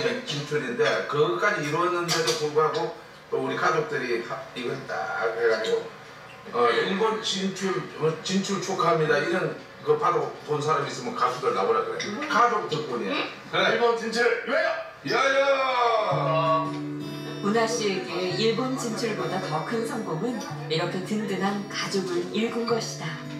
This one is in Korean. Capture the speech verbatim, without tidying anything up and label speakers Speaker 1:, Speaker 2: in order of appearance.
Speaker 1: 일본의 진출인데 그것까지 이루었는데도 불구하고 또 우리 가족들이 이걸 딱 해가지고 어, 일본 진출 진출 축하합니다 이런 그 바로 본 사람 있으면 가수들 나오라 그래. 가족 덕분이야. 그래.
Speaker 2: 일본 진출 왜요?
Speaker 1: 야야.
Speaker 3: 운하 씨에게 일본 진출보다 더 큰 성공은 이렇게 든든한 가족을 잃은 것이다.